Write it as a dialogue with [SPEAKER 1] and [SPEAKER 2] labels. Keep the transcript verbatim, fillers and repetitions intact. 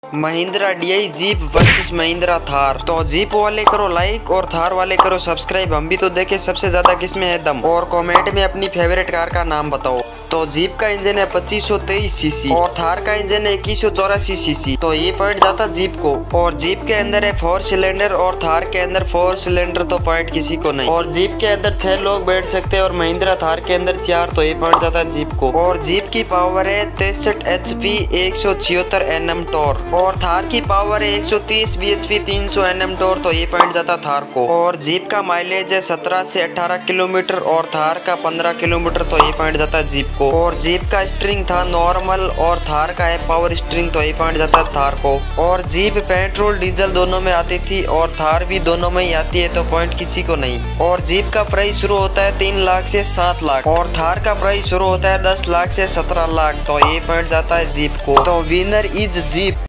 [SPEAKER 1] Mahindra D I jeep versus Mahindra Thar. तो jeep वाले करो लाइक और थार वाले करो सब्सक्राइब। हम भी तो देखे सबसे ज्यादा किसमें है दम। और कमेंट में अपनी फेवरेट कार का नाम बताओ। तो जीप का इंजन है पच्चीस सौ तेईस सीसी और थार का इंजन है इक्कीस सौ चौरासी सीसी। तो ये पॉइंट जाता जीप को। और जीप के अंदर है फोर सिलेंडर और थार के अंदर फोर सिलेंडर, तो पॉइंट किसी को नहीं। और जीप के अंदर छह लोग बैठ सकते हैं और महिंद्रा थार के अंदर चार, तो ये पॉइंट जाता है जीप को। और जीप की पावर है तिरसठ एच पी एक सौ छिहत्तर एन एम टॉर और थार की पावर है एक सौ तीस बी एच पी तीन सौ एन एम टॉर, तो ये पॉइंट जाता थार को। और जीप का माइलेज है सत्रह से अठारह किलोमीटर और थार का पंद्रह किलोमीटर, तो ये पॉइंट जाता है जीप को। और जीप का स्ट्रिंग था नॉर्मल और थार का है पावर स्ट्रिंग, तो ये पॉइंट जाता है थार को। और जीप पेट्रोल डीजल दोनों में आती थी और थार भी दोनों में ही आती है, तो पॉइंट किसी को नहीं। और जीप का प्राइस शुरू होता है तीन लाख से सात लाख और थार का प्राइस शुरू होता है दस लाख से सत्रह लाख, तो ये पॉइंट जाता है जीप को। तो विनर इज जीप।